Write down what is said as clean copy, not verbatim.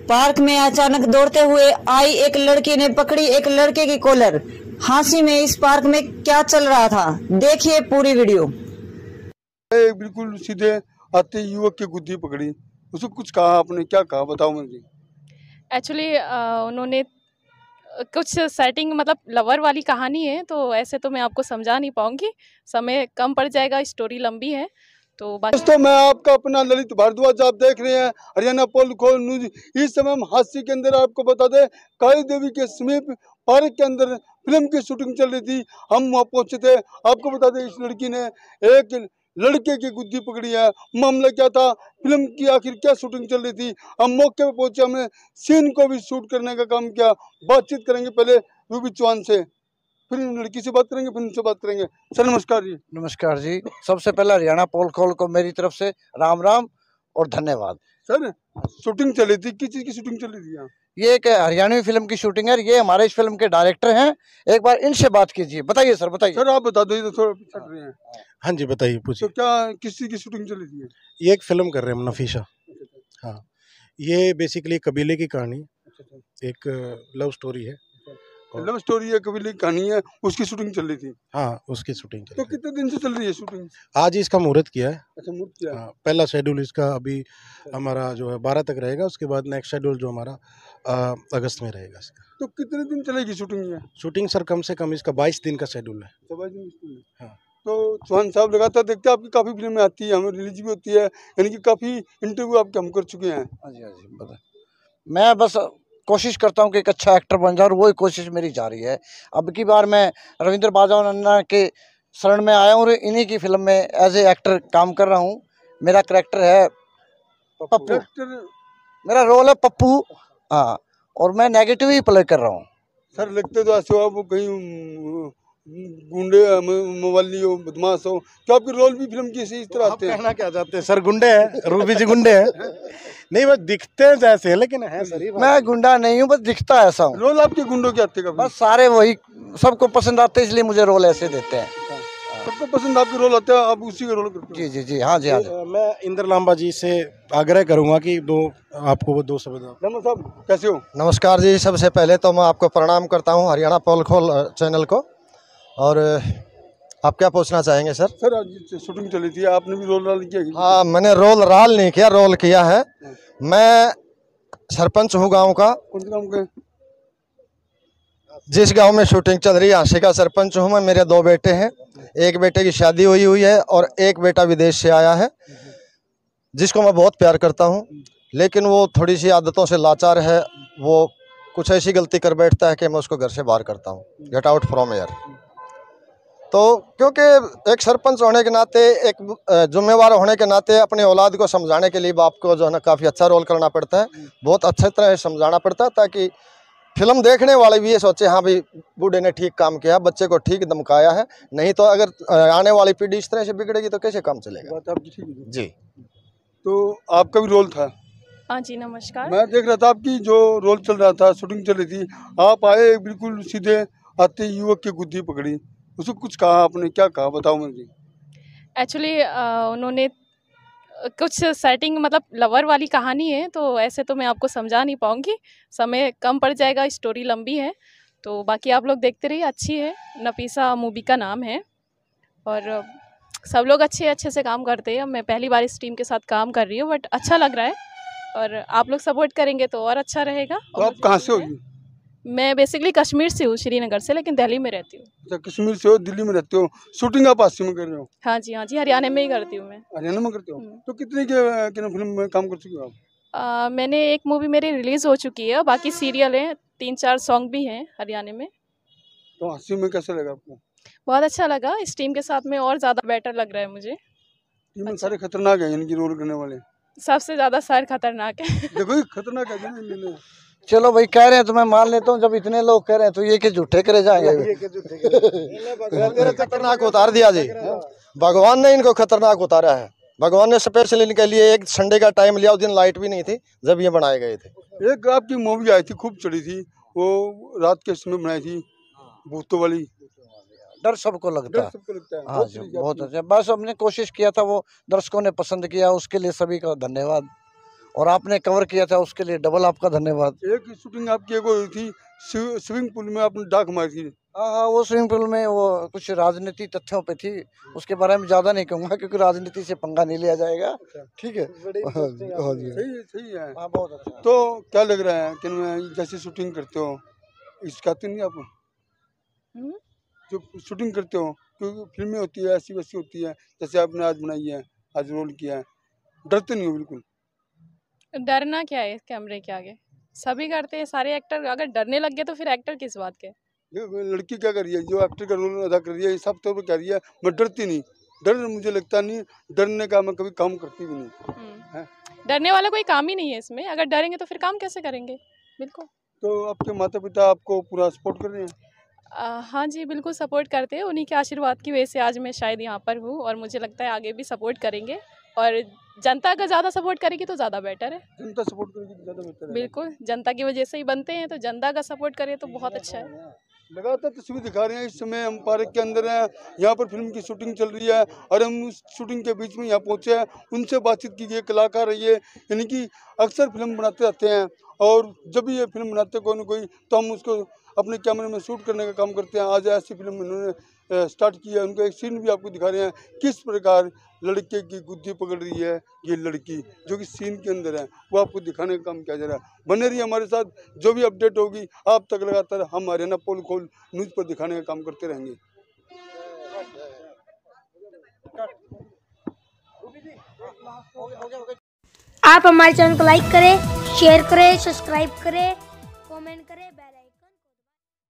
Park में अचानक दौड़ते हुए आई एक लड़की ने पकड़ी एक लड़के की कॉलर। हांसी में इस पार्क में क्या चल रहा था, देखिए पूरी वीडियो। बिल्कुल सीधे आते युवक की गुद्दी पकड़ी, उसको कुछ कहा, आपने क्या कहा बताओ मुझे। एक्चुअली उन्होंने कुछ सेटिंग मतलब लवर वाली कहानी है, तो ऐसे तो मैं आपको समझा नहीं पाऊंगी, समय कम पड़ जाएगा, स्टोरी लंबी है। तो दोस्तों मैं आपका अपना ललित भारद्वाज, आप देख रहे हैं हरियाणा पोल खोल न्यूज। इस समय हम हादसे के अंदर आपको बता दें, काली देवी के समीप पार्क के अंदर फिल्म की शूटिंग चल रही थी। हम वहाँ पहुंचे थे। आपको बता दें, इस लड़की ने एक लड़के की गुद्दी पकड़ी है। मामला क्या था, फिल्म की आखिर क्या शूटिंग चल रही थी, हम मौके पर पहुंचे, हमने सीन को भी शूट करने का काम किया। बातचीत करेंगे पहले रूबी चौहान से, फिर लड़की से बात करेंगे, फिर उनसे बात करेंगे। सर नमस्कार जी। नमस्कार जी। सबसे पहले हरियाणा पोल खोल को मेरी तरफ से राम राम और धन्यवाद। सर शूटिंग चल रही थी, किस चीज की शूटिंग चल रही थी यहाँ? ये एक हरियाणवी फिल्म की शूटिंग है। ये हमारे इस फिल्म के डायरेक्टर हैं, एक बार इनसे बात कीजिए। बताइए सर, बताइए। सर आप बता दो, तो थोड़ा पीछे हट रहे हैं। हाँ जी बताइए, तो पूछिए। क्या किस चीज की शूटिंग चल रही थी? ये एक फिल्म कर रहे हैं हम, नफीसा। हाँ, ये बेसिकली कबीले की कहानी, एक लव स्टोरी है। लव स्टोरी है, कबीले की कहानी है, उसकी शूटिंग चल रही थी। हाँ, उसकी शूटिंग चल तो रही है। कितने दिन से चल रही है शूटिंग? आज ही इसका मुहूर्त किया है। अच्छा, मुहूर्त किया है। हाँ, पहला शेड्यूल इसका अभी हमारा जो है 12 तक रहेगा। उसके बाद नेक्स्ट शेड्यूल जो हमारा अगस्त में रहेगा इसका। तो कितने दिन चलेगी शूटिंग ये? शूटिंग सर कम से कम इसका 22 दिन का शेड्यूल है। 22 दिन की shooting है। हाँ। तो चौहान साहब लगातार देखते हैं, आपकी काफी फिल्में आती है, हमें रिलीज भी होती है, यानी कि काफी इंटरव्यू आपके हम कर चुके हैं। हाँ जी, हाँ जी, बता। मैं बस कोशिश करता हूँ कि एक अच्छा एक्टर बन जाऊँ, और वही कोशिश मेरी जारी है। अब की बार मैं रविंद्र बाजाओ नन्ना के शरण में आया हूँ और इन्हीं की फिल्म में एज ए एक्टर काम कर रहा हूँ। मेरा कैरेक्टर है पप्पू, एक्टर मेरा रोल है पप्पू। हाँ, और मैं नेगेटिव ही प्ले कर रहा हूँ। सर लगते तो ऐसे हो आप, वो कहीं गुंडे मवाली हो, बदमाश हो, तो आपके रोल भी फिल्म की इस तरह आप आते हैं। कहना क्या चाहते हैं सर? गुंडे हैं, रूबी जी गुंडे हैं? नहीं, बस दिखते हैं जैसे, लेकिन है सर ही बात। मैं गुंडा नहीं हूँ, बस दिखता ऐसा हूँ। रोल आपके गुंडों के आते हैं? बस सारे वही सबको पसंद आते हैं, इसलिए मुझे रोल ऐसे देते हैं। सबको पसंद आपके रोल आते हैं, आप उसी का रोल करते जी जी जी, हाँ जी, हाँ जी। मैं इंद्र लांबा जी से आग्रह करूंगा कि आपको वो दो शब्द। हो। साहब कैसे हो? नमस्कार जी। सबसे पहले तो मैं आपको प्रणाम करता हूं, हरियाणा पोल खोल चैनल को। और आप क्या पूछना चाहेंगे सर? सर आज शूटिंग चली थी, आपने भी रोल किया? हाँ, मैंने रोल नहीं किया, रोल किया है। मैं सरपंच हूँ गांव का। कौन से गाँव के? जिस गांव में शूटिंग चल रही है, आशी का सरपंच हूँ मैं। मेरे 2 बेटे हैं, एक बेटे की शादी हुई है और एक बेटा विदेश से आया है, जिसको मैं बहुत प्यार करता हूँ। लेकिन वो थोड़ी सी आदतों से लाचार है, वो कुछ ऐसी गलती कर बैठता है कि मैं उसको घर से बाहर करता हूँ, गेट आउट फ्रॉम एयर। तो क्योंकि एक सरपंच होने के नाते, एक जिम्मेवार होने के नाते अपनी औलाद को समझाने के लिए बाप को जो है ना काफ़ी अच्छा रोल करना पड़ता है, बहुत अच्छे तरह से समझाना पड़ता है, ताकि फिल्म देखने वाले भी ये सोचे हाँ भाई बूढ़े ने ठीक काम किया, बच्चे को ठीक धमकाया है। नहीं तो अगर आने वाली पीढ़ी इस तरह से बिगड़ेगी तो कैसे काम चलेगा? बात आपकी ठीक है जी। तो आपका भी रोल था? हाँ जी, नमस्कार। मैं देख रहा था आपकी जो रोल चल रहा था, शूटिंग चल रही थी, आप आए बिल्कुल सीधे आते युवक की गुद्दी पकड़ी, उसको कुछ कहा, आपने क्या कहा बताओ मुझे। एक्चुअली उन्होंने कुछ सेटिंग मतलब लवर वाली कहानी है, तो ऐसे तो मैं आपको समझा नहीं पाऊंगी, समय कम पड़ जाएगा, स्टोरी लंबी है। तो बाकी आप लोग देखते रहिए, अच्छी है। नफीसा मूवी का नाम है और सब लोग अच्छे से काम करते हैं। मैं पहली बार इस टीम के साथ काम कर रही हूँ, बट अच्छा लग रहा है और आप लोग सपोर्ट करेंगे तो और अच्छा रहेगा। तो आप कहाँ से हो? मैं बेसिकली कश्मीर से हूँ, श्रीनगर से, लेकिन दिल्ली में रहती हूँ। अच्छा, कश्मीर से हो, दिल्ली में रहते हो, शूटिंग आप आसी में कर रहे हो? हाँ जी, हाँ जी, हरियाणा में ही करती हूँ मैं। हरियाणा में करते हो? तो कितनी के फिल्म में काम कर चुके हो आप? मैंने एक मूवी मेरी रिलीज़ हो चुकी है, बाकी सीरियल हैं, 3-4 सॉन्ग भी हैं हरियाणा में। तो आसी में कैसा लगा आपको? बहुत अच्छा लगा, इस टीम के साथ में और ज़्यादा बेटर लग रहा है मुझे। टीम में सारे खतरनाक है इनकी रोल करने वाले? सबसे ज़्यादा सर खतरनाक है। देखो ये खतरनाक है ना। चलो भाई, कह रहे हैं तो मैं मान लेता हूँ। जब इतने लोग कह रहे हैं तो ये कि झूठे करे जाएंगे। खतरनाक उतार दिया जी, भगवान ने इनको खतरनाक उतारा है। भगवान ने स्पेशल इनके लिए एक संडे का टाइम लिया, उस दिन लाइट भी नहीं थी जब ये बनाए गए थे। एक आपकी मूवी आई थी, खूब चली थी, वो रात के समय बनाई थी, भूतों वाली। डर सबको लगता है। सबको लगता है। हाँ जी, बहुत अच्छा। बस हमने कोशिश किया था, वो दर्शकों ने पसंद किया, उसके लिए सभी का धन्यवाद। और आपने कवर किया था, उसके लिए डबल आपका धन्यवाद। एक शूटिंग आपकी एक हुई थी स्विमिंग पूल में, आपने डाक मारी थी। हाँ, वो स्विमिंग पूल में वो कुछ राजनीति तथ्यों पे थी, उसके बारे में ज़्यादा नहीं कहूँगा क्योंकि राजनीति से पंगा नहीं लिया जाएगा। ठीक है, हाँ जी, सही है। हाँ, बहुत अच्छा। तो क्या लग रहा है कि मैं जैसे शूटिंग करते हो इसकाते नहीं आप जो शूटिंग करते हो, क्योंकि फिल्में होती है ऐसी वैसी होती है, जैसे आपने आज बनाई है, आज रोल किया है, डरते नहीं हो बिल्कुल? डरना क्या है कैमरे के आगे, सभी करते हैं, सारे एक्टर। अगर डरने लग गए तो फिर एक्टर किस बात के। ये लड़की क्या कर रही है, जो एक्टर का रोल अदा कर रही है, सब तौर पर कह रही है मैं डरती नहीं। डर मुझे लगता नहीं, डरने का मैं कभी काम करती भी नहीं। डरने वाला कोई काम ही नहीं है इसमें, अगर डरेंगे तो फिर काम कैसे करेंगे। बिल्कुल। तो आपके माता पिता आपको पूरा सपोर्ट कर रहे हैं? हाँ जी, बिल्कुल सपोर्ट करते हैं। उन्हीं के आशीर्वाद की वजह से आज मैं शायद यहाँ पर हूँ, और मुझे लगता है आगे भी सपोर्ट करेंगे, और जनता अगर ज़्यादा सपोर्ट करेगी तो ज़्यादा बेटर है। जनता सपोर्ट करेगी तो ज़्यादा बेहतर है। बिल्कुल, जनता की वजह से ही बनते हैं, तो जनता का सपोर्ट करें तो बहुत अच्छा है। लगातार तस्वीर दिखा रहे हैं, इस समय हम पार्क के अंदर हैं, यहाँ पर फिल्म की शूटिंग चल रही है, और हम उस शूटिंग के बीच में यहाँ पहुँचे हैं, उनसे बातचीत की गई। कलाकार है ये, यानी कि अक्सर फिल्म बनाते रहते हैं, और जब भी ये फिल्म बनाते कोई ना कोई, तो हम उसको अपने कैमरे में शूट करने का काम करते हैं। आज ऐसी फिल्म इन्होंने स्टार्ट की है, उनका एक सीन भी आपको दिखा रहे हैं, किस प्रकार लड़के की गुद्दी पकड़ रही है ये लड़की, जो कि सीन के अंदर है, वो आपको दिखाने का काम किया जा रहा है। बने रहिए हमारे साथ, जो भी अपडेट होगी आप तक लगातार हम हरियाणा पोल खोल न्यूज़ पर दिखाने का काम करते रहेंगे। आप हमारे चैनल को लाइक करें, शेयर करें, सब्सक्राइब करें, कमेंट करें, बेल